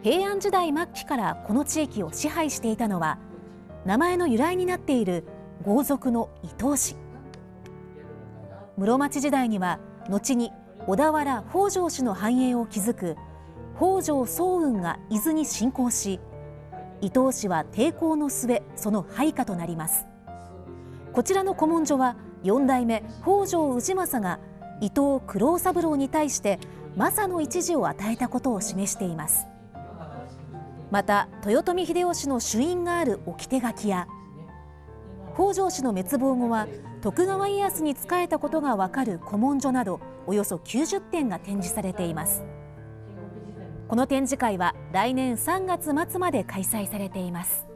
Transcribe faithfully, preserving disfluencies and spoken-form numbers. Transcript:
平安時代末期からこの地域を支配していたのは、名前の由来になっている豪族の伊東氏。室町時代には後に小田原北条氏の繁栄を築く北条早雲が伊豆に侵攻し、伊東氏は抵抗の末その配下となります。こちらの古文書はよん代目北条氏政が伊東九郎三郎に対して政の一字を与えたことを示しています。また豊臣秀吉の朱印がある置手書きや、北条氏の滅亡後は徳川家康に仕えたことがわかる古文書などおよそきゅうじゅってんが展示されています。この展示会は来年さんがつ末まで開催されています。